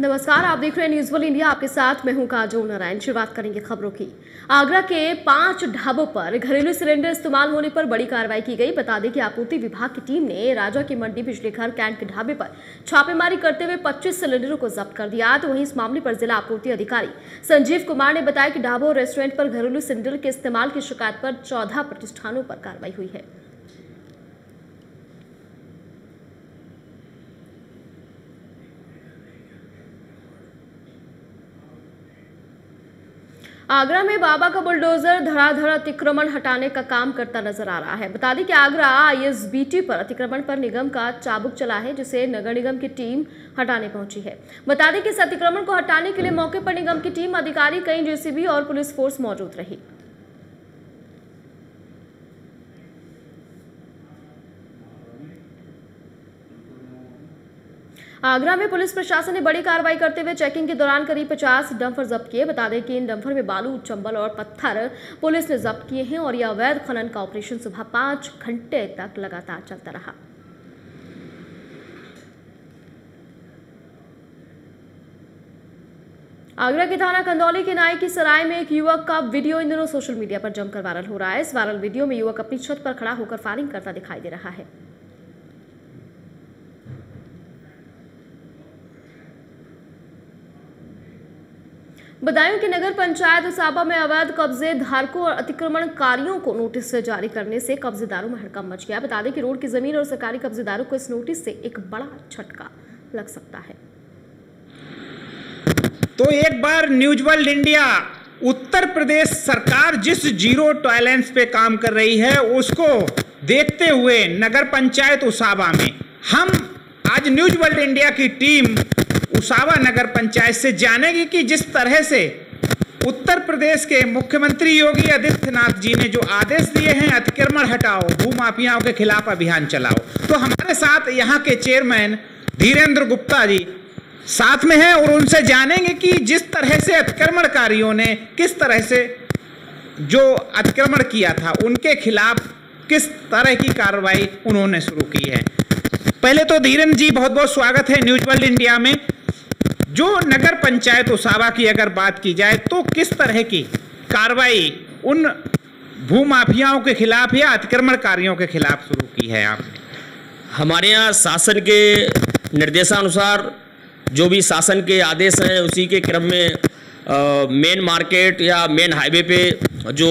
नमस्कार, आप देख रहे हैं न्यूज़ वर्ल्ड इंडिया। आपके साथ मैं हूं काजोल नारायण। शुरुआत करेंगे खबरों की। आगरा के 5 ढाबों पर घरेलू सिलेंडर इस्तेमाल होने पर बड़ी कार्रवाई की गई। बता दें कि आपूर्ति विभाग की टीम ने राजा की मंडी बिजली घर कैंट के ढाबे पर छापेमारी करते हुए 25 सिलेंडरों को जब्त कर दिया। तो वहीं इस मामले पर जिला आपूर्ति अधिकारी संजीव कुमार ने बताया कि ढाबों और रेस्टोरेंट पर घरेलू सिलेंडर के इस्तेमाल की शिकायत पर 14 प्रतिष्ठानों पर कार्रवाई हुई है। आगरा में बाबा का बुलडोजर धड़ाधड़ अतिक्रमण हटाने का काम करता नजर आ रहा है। बता दें कि आगरा आईएसबीटी पर अतिक्रमण पर निगम का चाबुक चला है, जिसे नगर निगम की टीम हटाने पहुंची है। बता दें कि इस अतिक्रमण को हटाने के लिए मौके पर निगम की टीम, अधिकारी, कई जेसीबी और पुलिस फोर्स मौजूद रही। आगरा में पुलिस प्रशासन ने बड़ी कार्रवाई करते हुए चेकिंग के दौरान करीब 50 डंपर जब्त किए। बता दें कि इन डंपर में बालू, चंबल और पत्थर पुलिस ने जब्त किए हैं और यह अवैध खनन का ऑपरेशन सुबह 5 घंटे तक लगातार चलता रहा। आगरा के थाना कंदौली के नाई की सराय में एक युवक का वीडियो इन दिनों सोशल मीडिया पर जमकर वायरल हो रहा है। इस वायरल वीडियो में युवक अपनी छत पर खड़ा होकर फायरिंग करता दिखाई दे रहा है। बदायूं की नगर पंचायत उसाबा में अवैध कब्जे धारकों और अतिक्रमणकारियों को नोटिस जारी करने से कब्जेदारों में हड़कंप मच गया। बता दें कि रोड की जमीन और सरकारी कब्जेदारों को इस नोटिस से एक बड़ा झटका लग सकता है। तो एक बार news world India Uttar Pradesh सरकार जिस जीरो टॉलरेंस पे काम कर रही है, उसको देखते हुए नगर पंचायत उसाबा में हम आज न्यूज़ वर्ल्ड इंडिया की टीम उसाबा नगर पंचायत से जानेगी कि जिस तरह से उत्तर प्रदेश के मुख्यमंत्री योगी आदित्यनाथ जी ने जो आदेश दिए हैं, अतिक्रमण हटाओ, भूमाफियाओं के खिलाफ अभियान चलाओ, तो हमारे साथ यहाँ के चेयरमैन धीरेन्द्र गुप्ता जी साथ में हैं और उनसे जानेंगे कि जिस तरह से अतिक्रमणकारियों ने किस तरह से जो अतिक्रमण किया था उनके खिलाफ किस तरह की कार्रवाई उन्होंने शुरू की है। पहले तो धीरेन्द्र जी, बहुत बहुत स्वागत है न्यूज़ वर्ल्ड इंडिया में। जो नगर पंचायत उसाबा की अगर बात की जाए तो किस तरह की कार्रवाई उन भूमाफियाओं के खिलाफ या अतिक्रमणकारियों के खिलाफ शुरू की है आपने? हमारे यहाँ शासन के निर्देशानुसार जो भी शासन के आदेश हैं, उसी के क्रम में मेन मार्केट या मेन हाईवे पे जो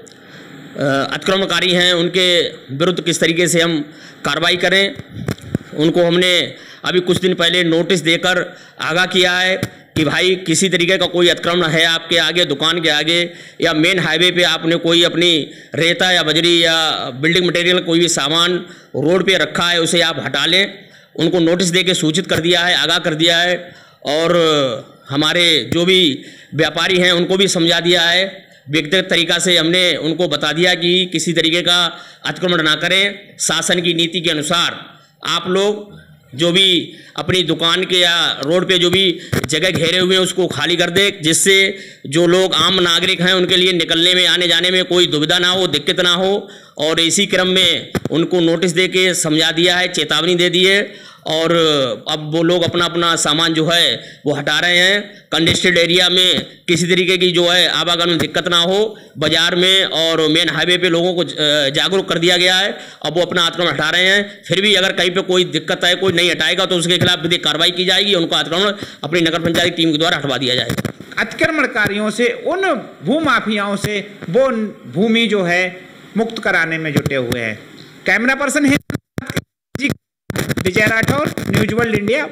अतिक्रमणकारी हैं उनके विरुद्ध किस तरीके से हम कार्रवाई करें, उनको हमने अभी कुछ दिन पहले नोटिस देकर आगाह किया है कि भाई किसी तरीके का कोई अतिक्रमण है आपके आगे, दुकान के आगे या मेन हाईवे पे आपने कोई अपनी रेता या बजरी या बिल्डिंग मटेरियल कोई भी सामान रोड पे रखा है, उसे आप हटा लें। उनको नोटिस देके सूचित कर दिया है, आगाह कर दिया है और हमारे जो भी व्यापारी हैं उनको भी समझा दिया है। व्यक्तिगत तरीका से हमने उनको बता दिया कि किसी तरीके का अतिक्रमण ना करें। शासन की नीति के अनुसार आप लोग जो भी अपनी दुकान के या रोड पे जो भी जगह घेरे हुए हैं उसको खाली कर दे, जिससे जो लोग आम नागरिक हैं उनके लिए निकलने में, आने जाने में कोई दुविधा ना हो, दिक्कत ना हो। और इसी क्रम में उनको नोटिस दे के समझा दिया है, चेतावनी दे दी है और अब वो लोग अपना अपना सामान जो है वो हटा रहे हैं। कंजेस्टेड एरिया में किसी तरीके की जो है आवागमन में दिक्कत ना हो, बाजार में और मेन हाईवे पे लोगों को जागरूक कर दिया गया है। अब वो अपना अतिक्रमण हटा रहे हैं। फिर भी अगर कहीं पे कोई दिक्कत है, कोई नहीं हटाएगा तो उसके खिलाफ विधिक कार्रवाई की जाएगी। उनका अतिक्रमण अपनी नगर पंचायत टीम के द्वारा हटवा दिया जाएगा। अतिक्रमणकारियों से, उन भूमाफियाओं से वो भूमि जो है मुक्त कराने में जुटे हुए हैं। कैमरा पर्सन है जी Vijay Rathore, news world India.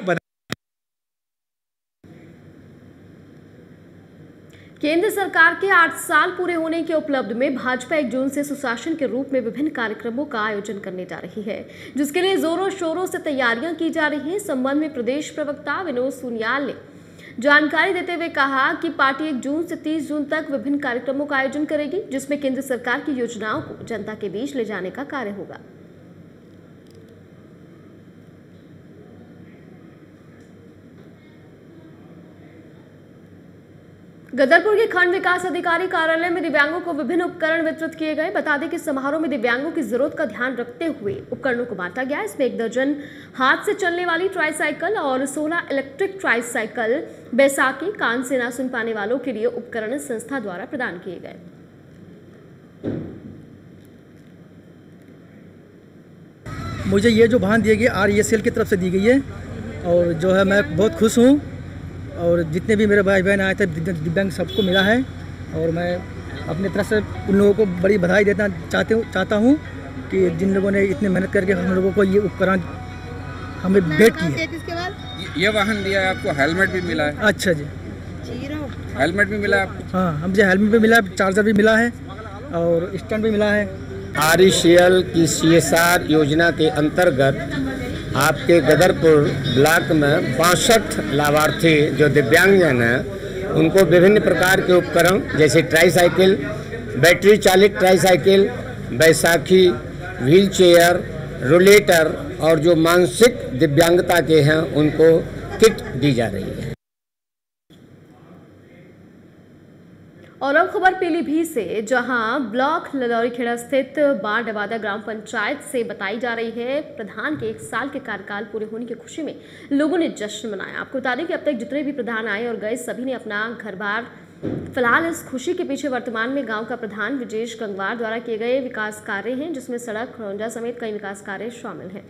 केंद्र सरकार के 8 साल पूरे होने के उपलब्ध में भाजपा 1 जून से सुशासन के रूप में विभिन्न कार्यक्रमों का आयोजन करने जा रही है, जिसके लिए जोरों शोरों से तैयारियां की जा रही हैं। इस संबंध में प्रदेश प्रवक्ता विनोद सुनियाल ने जानकारी देते हुए कहा कि पार्टी 1 जून से 30 जून तक विभिन्न कार्यक्रमों का आयोजन करेगी, जिसमें केंद्र सरकार की योजनाओं को जनता के बीच ले जाने का कार्य होगा। गदरपुर के खंड विकास अधिकारी कार्यालय में दिव्यांगों को विभिन्न उपकरण वितरित किए गए। बता दें कि समारोह में दिव्यांगों की जरूरत का ध्यान रखते हुए उपकरणों को बांटा गया। इसमें 1 दर्जन हाथ से चलने वाली ट्राईसाइकिल और 16 इलेक्ट्रिक ट्राईसाइकिल बैसाखी कान से ना सुन पाने वालों के लिए उपकरण संस्था द्वारा प्रदान किए गए। मुझे ये जो वाहन दिए गए RESL की तरफ से दी गई है और जो है मैं बहुत खुश हूँ। और जितने भी मेरे भाई बहन आए थे दिव्यांग सबको मिला है और मैं अपनी तरफ से उन लोगों को बड़ी बधाई देना चाहता हूँ कि जिन लोगों ने इतनी मेहनत करके हम लोगों को ये उपकरण हमें भेंट की है। ये वाहन दिया है आपको, हेलमेट भी मिला है। अच्छा जी, हेलमेट भी मिला है आपको? हाँ, हमसे हेलमेट भी मिला है, चार्जर भी मिला है और स्टैंड भी मिला है। RECL की CSR योजना के अंतर्गत आपके गदरपुर ब्लॉक में 62 लाभार्थी जो दिव्यांगजन हैं उनको विभिन्न प्रकार के उपकरण जैसे ट्राईसाइकिल, बैटरी चालित ट्राईसाइकिल, बैसाखी, व्हील चेयर, रोलेटर और जो मानसिक दिव्यांगता के हैं उनको किट दी जा रही है। और अब खबर पीलीभीत से, जहां ब्लॉक ललौरीखेड़ा स्थित बारडवादा ग्राम पंचायत से बताई जा रही है प्रधान के 1 साल के कार्यकाल पूरे होने की खुशी में लोगों ने जश्न मनाया। आपको बता दें कि अब तक जितने भी प्रधान आए और गए सभी ने अपना घर बार। फिलहाल इस खुशी के पीछे वर्तमान में गांव का प्रधान विजेश गंगवार द्वारा किए गए विकास कार्य हैं, जिसमें सड़क, खड़ौंजा समेत कई विकास कार्य शामिल हैं।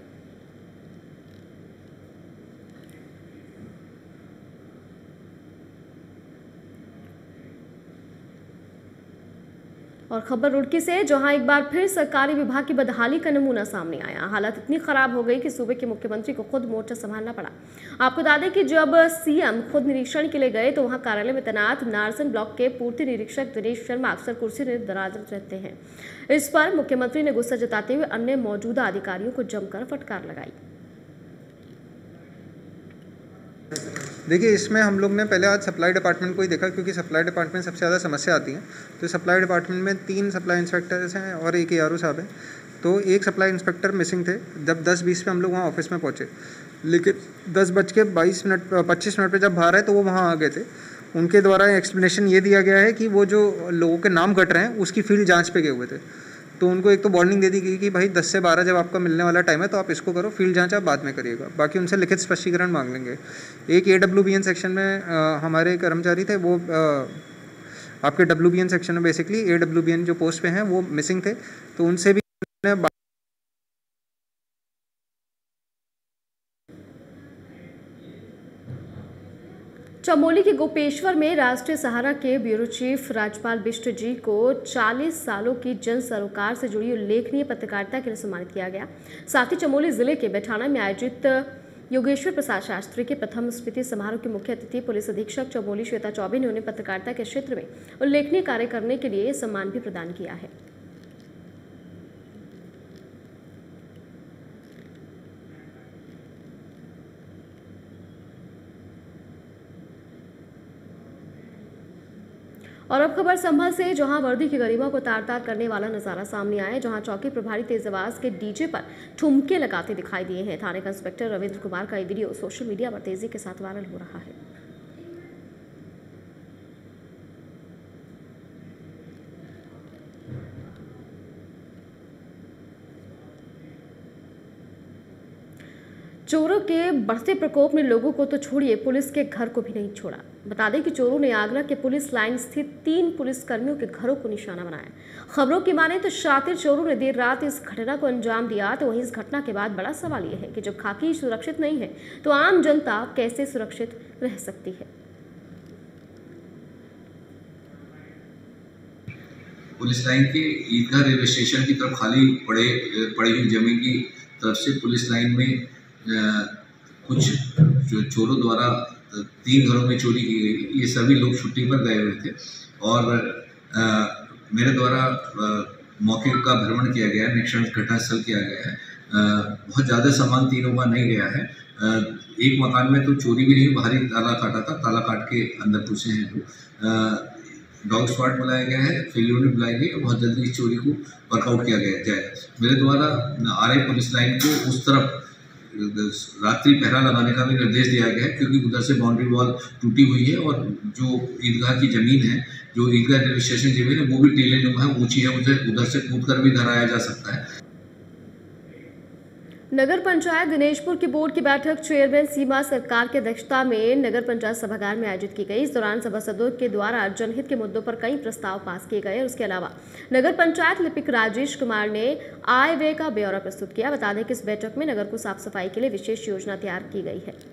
और खबर रुड़की से, जहां एक बार फिर सरकारी विभाग की बदहाली का नमूना सामने आया। हालत इतनी खराब हो गई कि सूबे के मुख्यमंत्री को खुद मोर्चा संभालना पड़ा। आपको बता दें कि जब CM खुद निरीक्षण के लिए गए तो वहां कार्यालय में तैनात नारसन ब्लॉक के पूर्ति निरीक्षक दिनेश शर्मा अक्सर कुर्सी में दराज रहते हैं। इस पर मुख्यमंत्री ने गुस्सा जताते हुए अन्य मौजूदा अधिकारियों को जमकर फटकार लगाई। देखिए, इसमें हम लोग ने पहले आज सप्लाई डिपार्टमेंट को ही देखा, क्योंकि सप्लाई डिपार्टमेंट सबसे ज़्यादा समस्या आती है। तो सप्लाई डिपार्टमेंट में 3 सप्लाई इंस्पेक्टर्स हैं और एक ARO साहब हैं। तो एक सप्लाई इंस्पेक्टर मिसिंग थे। जब 10:20 पे हम लोग वहाँ ऑफिस में पहुँचे, लेकिन 10:25 पे जब बाहर आए तो वो वहाँ आ गए थे। उनके द्वारा एक्सप्लेनेशन ये दिया गया है कि वो जो लोगों के नाम कट रहे हैं उसकी फील्ड जाँच पे गए हुए थे। तो उनको एक तो वार्निंग दे दी गई कि भाई 10 से 12 जब आपका मिलने वाला टाइम है तो आप इसको करो, फील्ड जांच आप बाद में करिएगा। बाकी उनसे लिखित स्पष्टीकरण मांग लेंगे। एक AWBN सेक्शन में हमारे कर्मचारी थे, वो आपके WBN सेक्शन में बेसिकली AWBN जो पोस्ट पे हैं वो मिसिंग थे, तो उनसे भी चमोली के गोपेश्वर में राष्ट्रीय सहारा के ब्यूरो चीफ राजपाल बिष्ट जी को 40 सालों की जन सरोकार से जुड़ी उल्लेखनीय पत्रकारिता के लिए सम्मानित किया गया। साथ ही चमोली जिले के बैठाना में आयोजित योगेश्वर प्रसाद शास्त्री के प्रथम स्मृति समारोह के मुख्य अतिथि पुलिस अधीक्षक चमोली श्वेता चौबे ने उन्हें पत्रकारिता के क्षेत्र में उल्लेखनीय कार्य करने के लिए सम्मान भी प्रदान किया है। और अब खबर संभल से, जहां वर्दी की गरिमा को तार-तार करने वाला नजारा सामने आया, जहां चौकी प्रभारी तेज आवाज के डीजे पर ठुमके लगाते दिखाई दिए हैं। थाने का इंस्पेक्टर रविंद्र कुमार का ये वीडियो सोशल मीडिया पर तेजी के साथ वायरल हो रहा है। चोरों के बढ़ते प्रकोप ने लोगों को तो छोड़िए, पुलिस के घर को भी नहीं छोड़ा। बता दें कि चोरों ने आगरा के पुलिस लाइन स्थित 3 पुलिसकर्मियों के घरों को निशाना बनाया। खबरों की माने तो शातिर चोरों ने देर रात इस घटना को अंजाम दिया। तो वहीं इस घटना के बाद बड़ा सवाल यह है कि जब खाकी सुरक्षित नहीं है तो आम जनता कैसे सुरक्षित रह सकती है। पुलिस लाइन के ईदगाह रेलवे स्टेशन की तरफ खाली पड़ी हुई जमीन की तरफ से पुलिस लाइन में कुछ जो चोरों द्वारा 3 घरों में चोरी की गई। ये सभी लोग छुट्टी पर गए हुए थे और मेरे द्वारा मौके का भ्रमण किया गया है, निरीक्षण घटनास्थल किया गया है। बहुत ज़्यादा सामान तीनों का नहीं गया है। एक मकान में तो चोरी भी नहीं, बाहरी ताला काटा था, ताला काट के अंदर घुसे हैं लोग। डॉग स्क्वाड बुलाया गया है, फेलियर यूनिट बुलाई गई और बहुत जल्दी इस चोरी को वर्कआउट किया गया जाए। मेरे द्वारा RI पुलिस लाइन को उस तरफ रात्रि पहरा लगाने का भी निर्देश दिया गया है, क्योंकि उधर से बाउंड्री वॉल टूटी हुई है और जो ईदगाह की ज़मीन है, जो ईदगाह रजिस्ट्रेशन ज़मीन है, वो भी टीले नुमा है, ऊंची है, उधर से कूद कर भी घर आया जा सकता है। नगर पंचायत दिनेशपुर की बोर्ड की बैठक चेयरमैन सीमा सरकार की अध्यक्षता में नगर पंचायत सभागार में आयोजित की गई। इस दौरान सभासदों के द्वारा जनहित के मुद्दों पर कई प्रस्ताव पास किए गए। उसके अलावा नगर पंचायत लिपिक राजेश कुमार ने आय व्यय का ब्यौरा प्रस्तुत किया। बता दें कि इस बैठक में नगर को साफ सफाई के लिए विशेष योजना तैयार की गई है।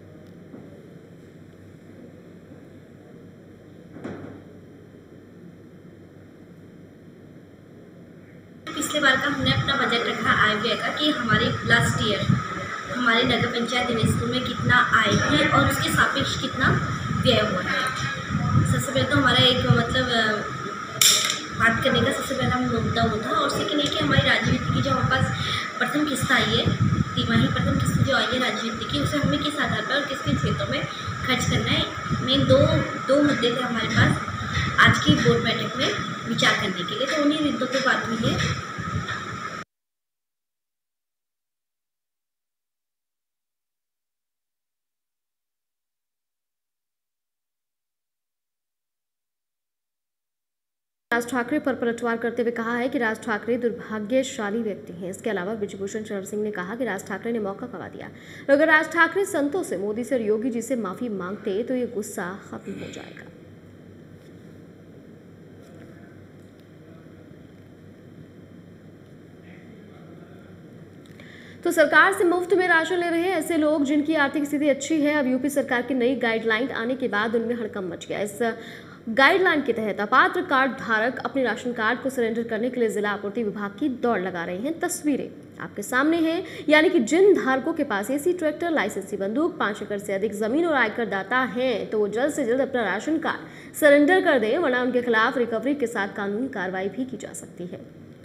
पिछले बार का हमने अपना बजट रखा आय व्यय का कि हमारे लास्ट ईयर हमारे नगर पंचायत दिनेशपुर में कितना आय है और उसके सापेक्ष कितना व्यय हुआ है। सबसे पहले तो हमारा एक बात करने का सबसे पहला मुद्दा वो था, और सेकेंड है कि हमारी राज्य वित्त की जो हमारे पास प्रथम किस्त आई है, तिमाही प्रथम किस्त जो आई है राज्य वित्त की, उसे हमें किस आधार पर और किस किन क्षेत्रों में खर्च करना है। मेन दो मुद्दे थे हमारे पास आज की बोर्ड बैठक में विचार करने के लिए, तो उन्हीं मुद्दों पर बात हुई है। राज ठाकरे पर पलटवार करते हुए कहा है कि राज ठाकरे दुर्भाग्यशाली व्यक्ति हैं। इसके अलावा ब्रिजभूषण शरण सिंह ने कहा कि राज ठाकरे ने मौका गंवा दिया। अगर राज ठाकरे संतों से, मोदी से और योगी जी से माफी मांगते तो ये गुस्सा खत्म हो जाएगा। तो सरकार से मुफ्त में राशन ले रहे हैं ऐसे लोग जिनकी आर्थिक स्थिति अच्छी है। अब यूपी सरकार की नई गाइडलाइन आने के बाद उनमें हड़कंप मच गया। इस गाइडलाइन के तहत अपात्र कार्ड धारक अपने राशन कार्ड को सरेंडर करने के लिए जिला आपूर्ति विभाग की दौड़ लगा रहे हैं। तस्वीरें आपके सामने हैं, यानी कि जिन धारकों के पास एसी ट्रैक्टर, लाइसेंसी बंदूक, 5 एकड़ से अधिक जमीन और आयकर दाता हैं तो वो जल्द से जल्द अपना राशन कार्ड सरेंडर कर दें, वरना उनके खिलाफ रिकवरी के साथ कानूनी कार्रवाई भी की जा सकती है।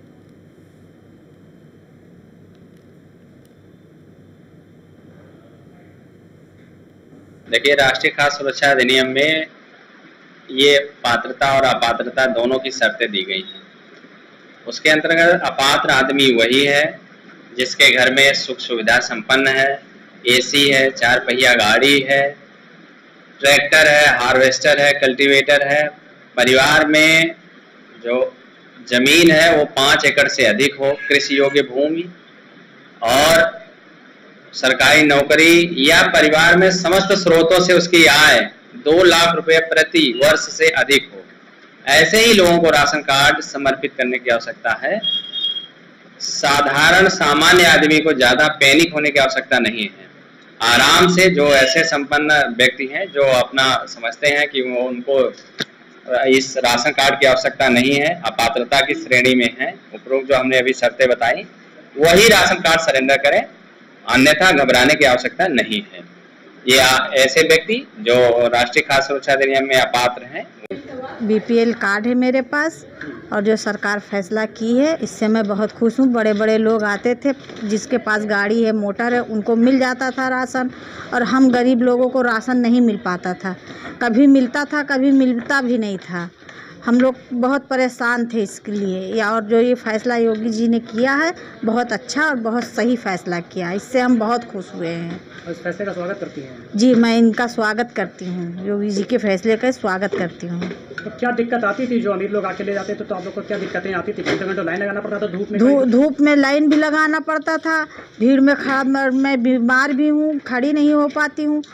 देखिए, राष्ट्रीय खाद्य सुरक्षा अधिनियम में ये पात्रता और अपात्रता दोनों की शर्तें दी गई हैं। उसके अंतर्गत अपात्र आदमी वही है जिसके घर में सुख सुविधा संपन्न है, एसी है, 4 पहिया गाड़ी है, ट्रैक्टर है, हार्वेस्टर है, कल्टीवेटर है, परिवार में जो जमीन है वो 5 एकड़ से अधिक हो, कृषि योग्य भूमि, और सरकारी नौकरी या परिवार में समस्त स्रोतों से उसकी आय 2 लाख रुपए प्रति वर्ष से अधिक हो। ऐसे ही लोगों को राशन कार्ड समर्पित करने की आवश्यकता है। साधारण सामान्य आदमी को ज्यादा पैनिक होने की आवश्यकता नहीं है। आराम से जो ऐसे संपन्न व्यक्ति हैं जो अपना समझते हैं कि वो उनको इस राशन कार्ड की आवश्यकता नहीं है, अपात्रता की श्रेणी में है, उपरोक्त जो हमने अभी शर्तें बताई वही राशन कार्ड सरेंडर करें, अन्यथा घबराने की आवश्यकता नहीं है। ये ऐसे व्यक्ति जो राष्ट्रीय खाद्य सुरक्षा अधिनियम में अपात्र हैं। बीपीएल कार्ड है मेरे पास, और जो सरकार फैसला की है इससे मैं बहुत खुश हूँ। बड़े बड़े लोग आते थे, जिसके पास गाड़ी है, मोटर है, उनको मिल जाता था राशन, और हम गरीब लोगों को राशन नहीं मिल पाता था। कभी मिलता था, कभी मिलता भी नहीं था। हम लोग बहुत परेशान थे इसके लिए, और जो ये फैसला योगी जी ने किया है बहुत अच्छा और बहुत सही फैसला किया, इससे हम बहुत खुश हुए हैं। इस फैसले का स्वागत करती हैं? जी, मैं इनका स्वागत करती हूँ, योगी जी के फैसले का स्वागत करती हूँ। तो क्या दिक्कत आती थी, जो अमीर लोग आके ले जाते थे तो आप लोग को क्या दिक्कतें आती थी? घंटों लाइन लगाना पड़ता था धूप में? धूप में लाइन भी लगाना पड़ता था, भीड़ में खड़ा, मैं बीमार भी हूँ, खड़ी नहीं हो पाती हूँ।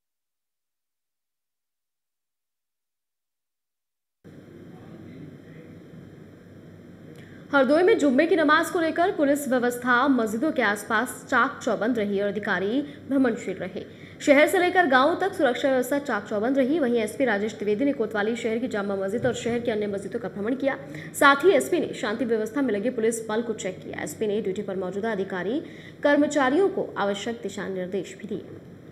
हरदोई में जुम्मे की नमाज को लेकर पुलिस व्यवस्था मस्जिदों के आसपास चाक चौबंद रही और अधिकारी भ्रमणशील रहे। शहर से लेकर गांवों तक सुरक्षा व्यवस्था चाक चौबंद रही। वहीं एसपी राजेश द्विवेदी ने कोतवाली शहर की जामा मस्जिद और शहर की अन्य मस्जिदों का भ्रमण किया। साथ ही एसपी ने शांति व्यवस्था में लगे पुलिस बल को चेक किया। एसपी ने ड्यूटी पर मौजूदा अधिकारी कर्मचारियों को आवश्यक दिशा निर्देश भी दिए।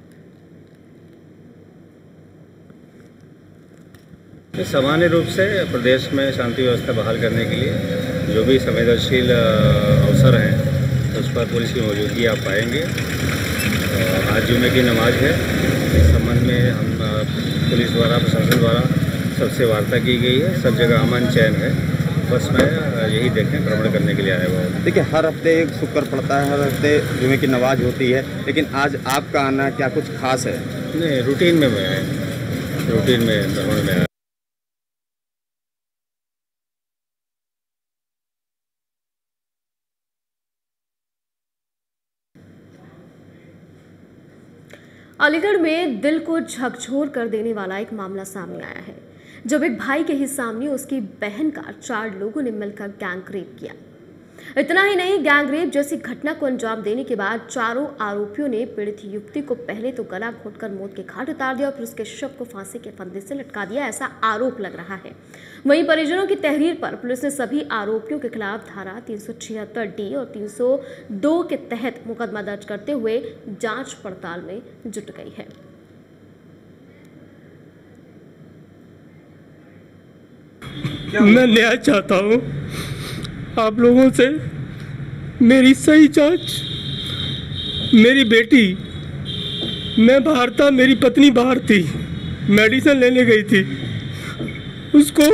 सामान्य रूप से प्रदेश में शांति व्यवस्था बहाल करने के लिए जो भी संवेदनशील अवसर हैं उस पर पुलिस की मौजूदगी आप पाएंगे। आज जुम्मे की नमाज है, इस संबंध में हम पुलिस द्वारा, प्रशासन द्वारा सबसे वार्ता की गई है। सब जगह अमन चैन है। बस मैं यही देखने भ्रमण करने के लिए आया हुआ हूँ। देखिए, हर हफ्ते एक शुक्र पड़ता है, हर हफ्ते जुमे की नमाज होती है, लेकिन आज आपका आना क्या कुछ खास है? नहीं, रूटीन में मैं रूटीन में भ्रमण में आया। अलीगढ़ में दिल को झकझोर कर देने वाला एक मामला सामने आया है, जब एक भाई के ही सामने उसकी बहन का 4 लोगों ने मिलकर गैंग रेप किया। इतना ही नहीं, गैंग रेप जैसी घटना को अंजाम देने के बाद चारों आरोपियों ने पीड़ित युवती को पहले तो गला घोंटकर मौत के घाट उतार दिया और फिर उसके शव को फांसी के फंदे से लटका दिया, ऐसा आरोप लग रहा है। वहीं परिजनों की तहरीर पर पुलिस ने सभी आरोपियों के खिलाफ धारा 376D और 302 के तहत मुकदमा दर्ज करते हुए जांच पड़ताल में जुट गई है। मैं न्याय चाहता हूँ आप लोगों से, मेरी सही जांच। मेरी बेटी, मैं बाहर था, मेरी पत्नी बाहर थी, मेडिसिन लेने गई थी, उसको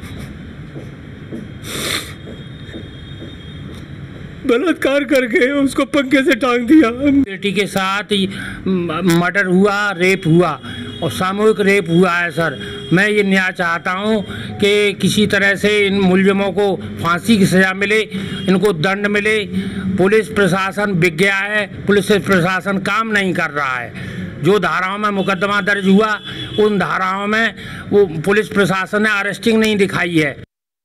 बलात्कार करके उसको पंखे से टांग दिया। बेटी के साथ मर्डर हुआ, रेप हुआ और सामूहिक रेप हुआ है सर। मैं ये न्याय चाहता हूँ कि किसी तरह से इन मुलजिमों को फांसी की सज़ा मिले, इनको दंड मिले। पुलिस प्रशासन बिक गया है, पुलिस प्रशासन काम नहीं कर रहा है। जो धाराओं में मुकदमा दर्ज हुआ उन धाराओं में वो पुलिस प्रशासन ने अरेस्टिंग नहीं दिखाई है।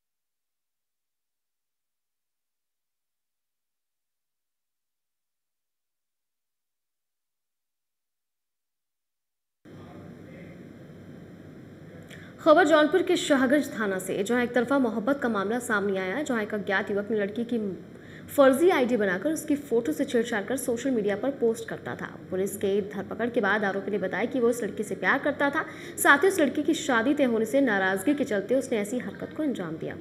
खबर जौनपुर के शाहगंज थाना से, जहां एक तरफा मोहब्बत का मामला सामने आया, जहां एक अज्ञात युवक ने लड़की की फर्जी आईडी बनाकर उसकी फोटो से छेड़छाड़ कर सोशल मीडिया पर पोस्ट करता था। पुलिस के धरपकड़ के बाद आरोपी ने बताया कि वो उस लड़की से प्यार करता था, साथ ही उस लड़की की शादी तय होने से नाराजगी के चलते उसने ऐसी हरकत को अंजाम दिया।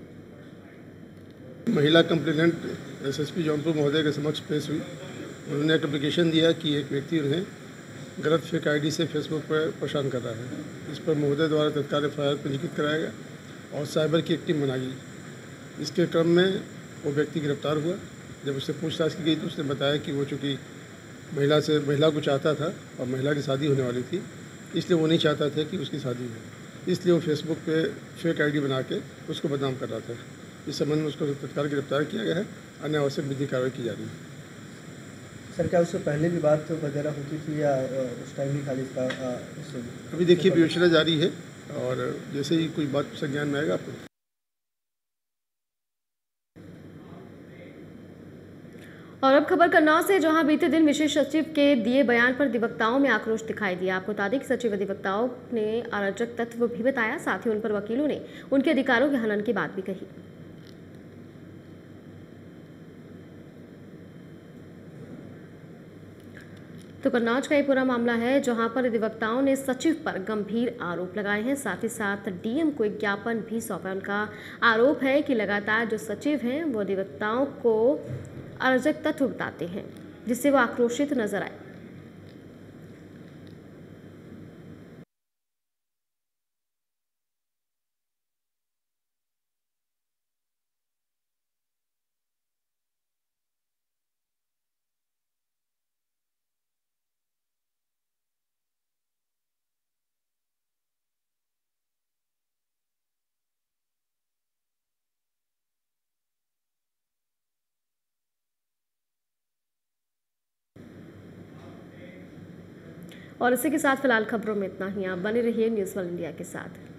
महिला कंप्लेनेंट एसएसपी जौनपुर महोदय के समक्ष पेश हुई। उन्होंने एक एप्लीकेशन दिया कि एक व्यक्ति उन्हें गलत फेक आईडी से फेसबुक पर परेशान कर रहा है। इस पर महोदय द्वारा तत्काल एफआईआर पंजीकृत कराया गया और साइबर की एक टीम बनाई गई। इसके क्रम में वो व्यक्ति गिरफ्तार हुआ। जब उससे पूछताछ की गई तो उसने बताया कि वो चूँकि महिला को चाहता था और महिला की शादी होने वाली थी, इसलिए वो नहीं चाहता था कि उसकी शादी हो, इसलिए वो फेसबुक पे फेक आईडी बना के उसको बदनाम कर रहा था। इस संबंध में उसको तत्काल गिरफ्तार किया गया है। अन्य आवश्यक विधिक कार्रवाई की जा रही है। सर, क्या उससे पहले भी बात वगैरह होती थी या उस टाइम भी खाली इसका? अभी देखिए, विवेचना जारी है और जैसे ही कोई बात संज्ञान में आएगा आपको। और अब खबर कन्नौज से, जहां बीते दिन विशेष सचिव के दिए बयान पर अधिवक्ताओं में आक्रोश दिखाई दिया। आपको बता दें कि सचिव अधिवक्ताओं ने अराजक तत्व भी बताया, साथ ही उन पर वकीलों ने उनके अधिकारों के हनन की बात भी कही। तो कन्नौज का ये पूरा मामला है, जहां पर अधिवक्ताओं ने सचिव पर गंभीर आरोप लगाए हैं, साथ ही साथ डीएम को एक ज्ञापन भी सौंपा। उनका आरोप है कि लगातार जो सचिव हैं वो अधिवक्ताओं को अराजक तत्व बताते हैं, जिससे वो आक्रोशित नजर आए। और इसी के साथ फिलहाल खबरों में इतना ही। आप बने रहिए न्यूज़ वर्ल्ड इंडिया के साथ।